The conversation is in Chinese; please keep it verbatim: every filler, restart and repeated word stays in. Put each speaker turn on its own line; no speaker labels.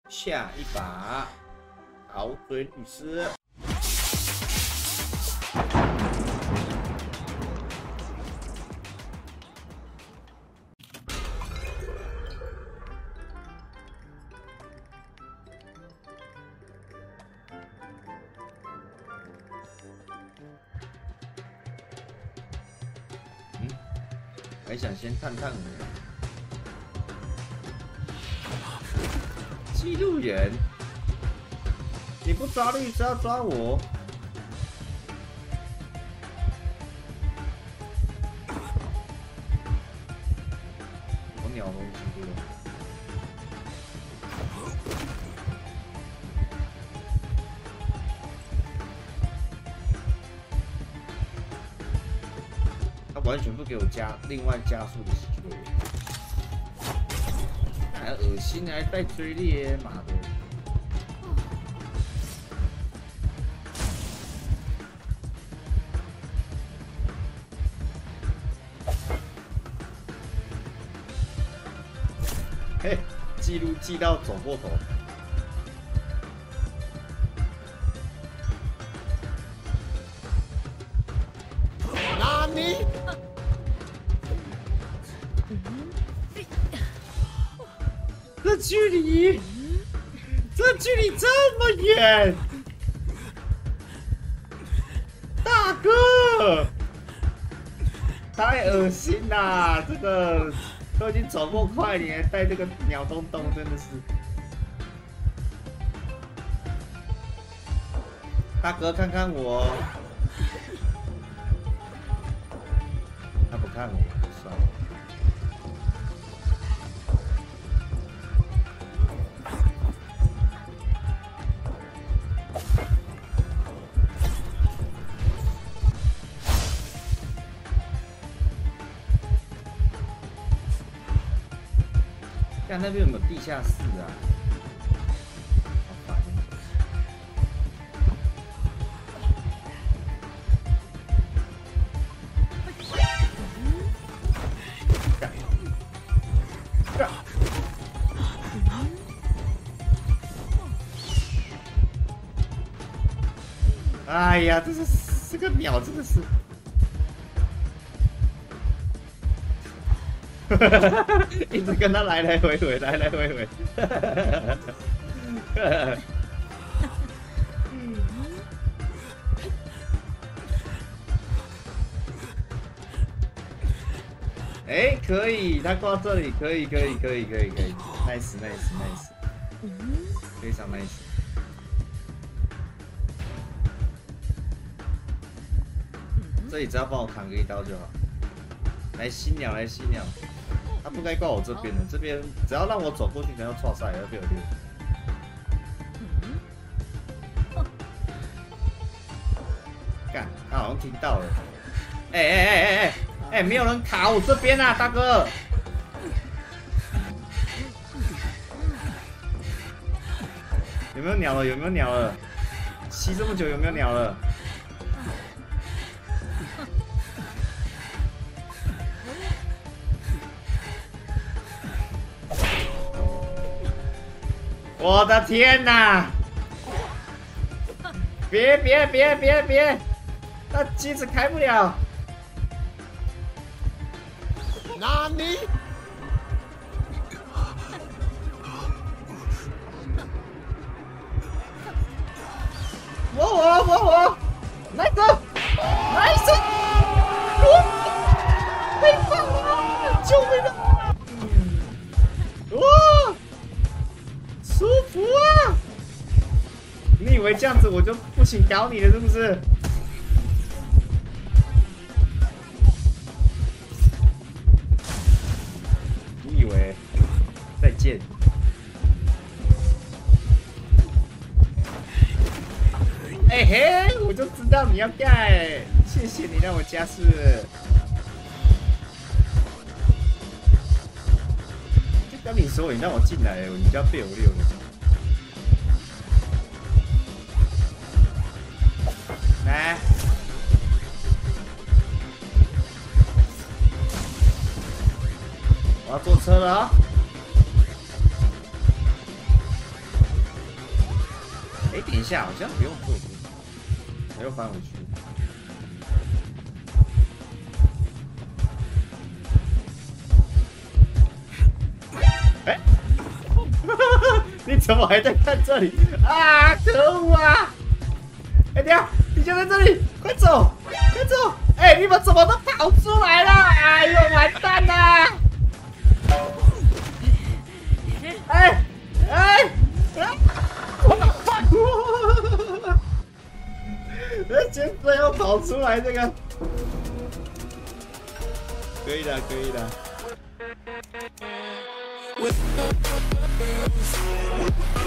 下一把，好嘴律师。嗯，还想先探探我。 记录员，你不抓律师要抓我？我鸟东西对了。他完全不给我加另外加速的机会。 还恶心，还带追猎，妈的！嘿，记录记到走过头。哪里？ 这距离，这距离这么远，大哥，太恶心啦！这个都已经走过快，你还带这个鸟东东，真的是。大哥，看看我，他不看我，算了。 看那边有没有地下室啊？好烦！干！干！哎呀，这是这个鸟真的是。 一直跟他来来回回，来来回回。哎、欸，可以，他挂这里，可以，可以，可以，可以，可以 ，nice nice nice， 非常 nice。这里只要帮我砍个一刀就好。来新鸟，来新鸟。 他不该挂我这边的，这边只要让我走过去，然后错赛要被我溜。干，他好像听到了。哎哎哎哎哎哎，没有人卡我这边啊，大哥。有没有鸟了？有没有鸟了？吸这么久有没有鸟了？ 我的天哪！别别别别别！那机子开不了。哪里？我我我我，来走，来走！太棒了！救命啊！哇！ 舒服啊！你以为这样子我就不行搞你了是不是？你以为？再见。哎、欸、嘿，我就知道你要盖，谢谢你让我加速。就跟你说，你让我进来，你就要被我溜了。来，我要坐车了啊！ 点一下，好像不用做。我又翻回去。哎、欸，你怎么还在看这里啊？可恶啊！哎、欸，等下，你就在这里，快走，快走！哎、欸，你们怎么都跑出来了？哎呦，完蛋了！哎哎哎！我的 fuck！ 哎，真的要跑出来这个，可以的，可以的。